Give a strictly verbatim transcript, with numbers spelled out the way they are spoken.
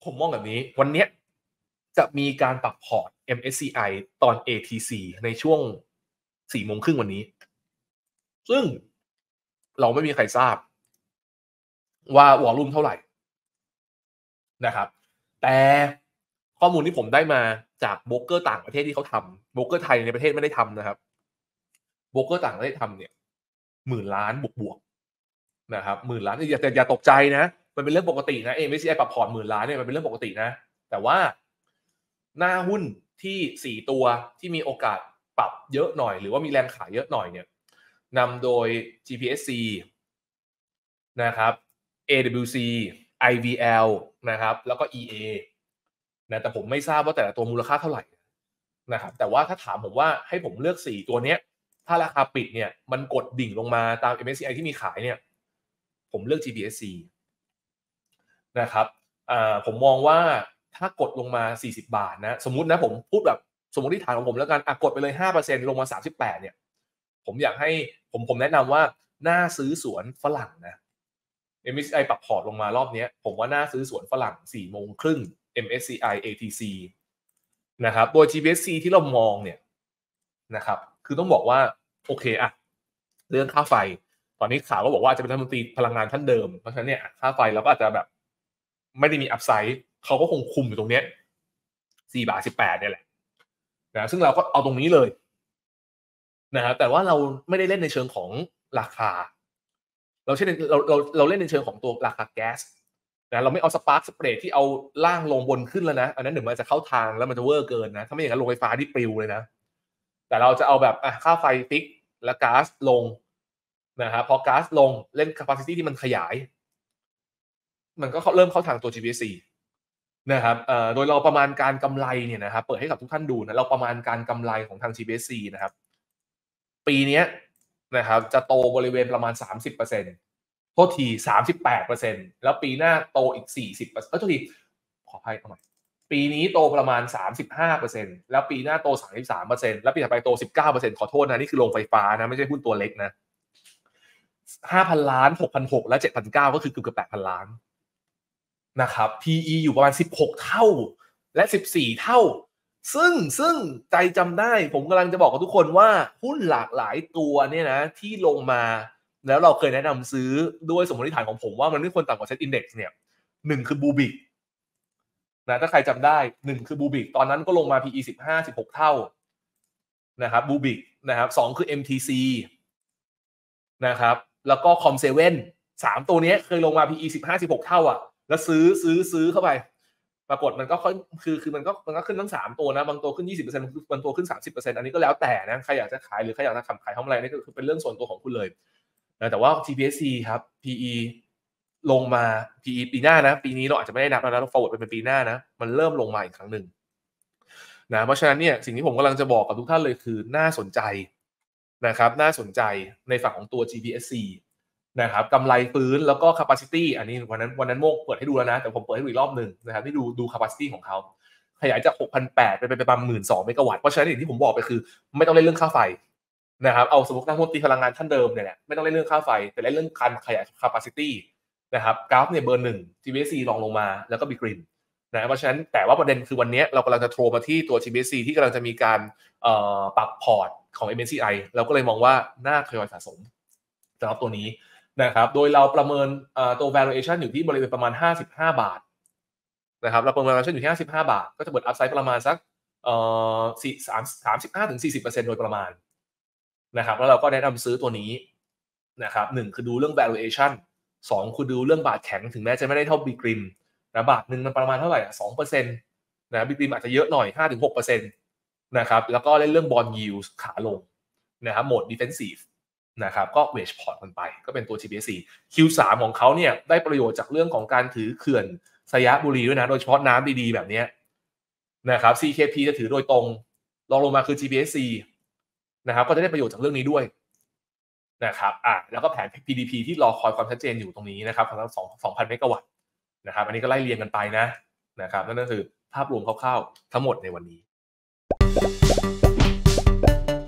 ผมมองแบบนี้วันเนี้ยจะมีการปรับพอร์ต เอ็ม เอส ซี ไอ ตอน เอ ที ซี ในช่วง สี่โมงครึ่ง วันนี้ซึ่งเราไม่มีใครทราบว่าวอลลุ่มเท่าไหร่นะครับแต่ข้อมูลที่ผมได้มาจากโบรกเกอร์ต่างประเทศที่เขาทำโบรกเกอร์ไทยในประเทศไม่ได้ทำนะครับโบรกเกอร์ต่างประเทศทำเนี่ยหมื่นล้านบวกๆนะครับหมื่นล้านอย่าแต่อย่าตกใจนะมันเป็นเรื่องปกตินะ เอ็ม เอส ซี ไอ ปรับพอร์ตหมื่นล้านเนี่ยมันเป็นเรื่องปกตินะแต่ว่าหน้าหุ้นที่สี่ตัวที่มีโอกาสปรับเยอะหน่อยหรือว่ามีแรงขายเยอะหน่อยเนี่ยนำโดย จี พี เอส ซี นะครับ เอ ดับเบิลยู ซี ไอ วี แอล นะครับแล้วก็ อี เอ นะแต่ผมไม่ทราบว่าแต่ละตัวมูลค่าเท่าไหร่นะครับแต่ว่าถ้าถามผมว่าให้ผมเลือกสี่ตัวเนี้ยถ้าราคาปิดเนี่ยมันกดดิ่งลงมาตาม เอ็ม เอส ซี ไอ ที่มีขายเนี่ยผมเลือก จี พี เอส ซี นะครับอ่าผมมองว่าถ้ากดลงมาสี่สิบบาทนะสมมุตินะผมพูดแบบสมมติฐานของผมแล้วกันอ่ะกดไปเลย ห้าเปอร์เซ็นต์ ลงมาสามสิบแปดเนี่ยผมอยากให้ผมผมแนะนำว่าน่าซื้อสวนฝรั่งนะ เอ็ม เอส ซี ไอ ปรับพอร์ตลงมารอบนี้ผมว่าน่าซื้อสวนฝรั่งสี่โมงครึ่ง เอ็ม เอส ซี ไอ เอ ที ซี นะครับโดย จี พี เอส ซี ที่เรามองเนี่ยนะครับคือต้องบอกว่าโอเคอะเรื่องค่าไฟตอนนี้ข่าวก็บอกว่าจะเป็นรัฐมนตรีพลังงานท่านเดิมเพราะฉะนั้นเนี่ยค่าไฟเราก็อาจจะแบบไม่ได้มีอัพไซด์เขาก็คงคุมอยู่ตรงเนี้ยสี่บาทสิบแปดเนี่ยแหละนะซึ่งเราก็เอาตรงนี้เลยนะครับแต่ว่าเราไม่ได้เล่นในเชิงของราคาเราเช่นเราเราเราเล่นในเชิงของตัวราคาแก๊สนะเราไม่เอาสปาร์คสเปรดที่เอาล่างลงบนขึ้นแล้วนะอันนั้นเดี๋ยวมันจะเข้าทางแล้วมันจะเวอร์เกินนะถ้าไม่อย่างนั้นโรงไฟฟ้าที่ปลิวเลยนะแต่เราจะเอาแบบอ่ะค่าไฟฟิกและก๊าซลงนะครับพอก๊าซลงเล่น capacity ที่มันขยายมันก็เริ่มเข้าทางตัว จี พี เอส ซี นะครับเอ่อโดยเราประมาณการกำไรเนี่ยนะครับเปิดให้กับทุกท่านดูนะเราประมาณการกำไรของทาง จี พี เอส ซี นะครับปีนี้นะครับจะโตบริเวณประมาณ สามสิบเปอร์เซ็นต์ โทษที สามสิบแปดเปอร์เซ็นต์ แล้วปีหน้าโตอีก สี่สิบเปอร์เซ็นต์ เออโทษทีขออภัยเอาใหม่ปีนี้โตประมาณ สามสิบห้าเปอร์เซ็นต์ แล้วปีหน้าโต สามสิบสามเปอร์เซ็นต์ แล้วปีถัดไปโต สิบเก้าเปอร์เซ็นต์ ขอโทษนะนี่คือโรงไฟฟ้านะไม่ใช่หุ้นตัวเล็กนะ ห้าพัน ล้าน หกพันหกร้อย และ เจ็ดพันเก้าร้อย ก็คือเกือบๆ แปดพัน ล้านนะครับ พี อี อยู่ประมาณสิบหกเท่าและสิบสี่เท่าซึ่งซึ่งใจจำได้ผมกำลังจะบอกกับทุกคนว่าหุ้นหลากหลายตัวเนี่ยนะที่ลงมาแล้วเราเคยแนะนำซื้อด้วยสมมติฐานของผมว่ามันไม่ควรต่ำกว่าเซ็ตอินเด็กซ์เนี่ยหนึ่งคือบูบิกนะถ้าใครจำได้หนึ่งคือบูบิกตอนนั้นก็ลงมา พี อี สิบห้า สิบหกเท่านะครับบูบิกนะครับสองคือ เอ็ม ที ซี นะครับแล้วก็คอมเซเว่นสามตัวนี้เคยลงมา พี อี สิบห้า สิบหกเท่าอ่ะแล้วซื้อซื้อซื้อเข้าไปปรากฏมันก็ค่อยคือคือมันก็มันก็ขึ้นทั้งสามตัวนะบางตัวขึ้น ยี่สิบเปอร์เซ็นต์ บางตัวขึ้น สามสิบเปอร์เซ็นต์ อันนี้ก็แล้วแต่นะใครอยากจะขายหรือใครอยากจะขายทำอะไรนี่ก็คือเป็นเรื่องส่วนตัวของคุณเลยนะแต่ว่า จี พี เอส ซี ครับ พี อี ลงมา พี อี ปีหน้านะปีนี้เราอาจจะไม่ได้นับแล้วนะเรา forward ไปเป็นปีหน้านะมันเริ่มลงมาอีกครั้งหนึ่งนะเพราะฉะนั้นเนี่ยสิ่งที่ผมกำลังจะบอกกับทุกท่านเลยคือน่าสนใจนะครับน่าสนใจในฝั่งของตัว จี พี เอส ซี นะครับกำไรฟื้นแล้วก็ capacity อันนี้วันนั้นวันนั้นโมกเปิดให้ดูแล้วนะแต่ผมเปิดให้ดูอีกรอบหนึ่งนะครับที่ดูดู capacity ของเขาขยายจาก หกพันแปดร้อย ไปไปประมาณ หนึ่งหมื่นสองพัน เมกะวัตต์เพราะฉะนั้นอย่างที่ผมบอกไปคือไม่ต้องเล่นเรื่องค่าไฟนะครับเอาสมมตินักลงทุนพลังงานท่านเดิมเนี่ยแหละไม่ต้องเล่นเรื่องค่าไฟแต่เล่นเรื่องการขยาย capacity นะครับกราฟเนี่ยเบอร์หนึ่ง จี พี เอส ซี ลองลงมาแล้วก็บีกรินนะเพราะฉะนั้นแต่ว่าประเด็นคือวันนี้เรากำลังจะโทรมาที่ตัว จี พี เอส ซี ที่กำลังจะมีการปรับพอร์ตของ เอ็ม เอส ซี ไอ เราก็เลยมองว่าน่าทยอยสะสมสำหรับตัวนี้นะครับโดยเราประเมินตัว valuation อยู่ที่บริเวณประมาณห้าสิบห้าบาทนะครับเราประเมิน valuation อยู่ที่ห้าสิบห้าบาทก็จะเปิด upside ประมาณสักเอ่อสามสิบห้าถึงสี่สิบเปอร์เซ็นต์ โดยประมาณนะครับแล้วเราก็แนะนำซื้อตัวนี้นะครับหนึ่งคือดูเรื่อง valuation สองคือดูเรื่องบาทแข็งถึงแม้จะไม่ได้เท่า Big Rim นะบาทนึงมันประมาณเท่าไหร่อ่ะ สองเปอร์เซ็นต์ นะ Big Rim อาจจะเยอะหน่อย ห้าถึงหกเปอร์เซ็นต์ นะครับแล้วก็เล่นเรื่อง bond yield ขาลงนะครับโหมด defensiveนะครับก็เวชพอร์ตมันไปก็เป็นตัว จี พี เอส ซี คิว สาม ของเขาเนี่ยได้ประโยชน์จากเรื่องของการถือเขื่อนสยบุรีด้วยนะโดยเฉพาะน้ำดีๆแบบนี้นะครับ ซี เค พี จะถือโดยตรงรองลงมาคือ จี พี เอส ซี นะครับก็จะได้ประโยชน์จากเรื่องนี้ด้วยนะครับอ่ะแล้วก็แผน พี ดี พี ที่รอคอยความชัดเจนอยู่ตรงนี้นะครับของทั้งสองพันเมกะวัตต์นะครับอันนี้ก็ไล่เรียงกันไปนะนะครับนั่นก็คือภาพรวมคร่าวๆทั้งหมดในวันนี้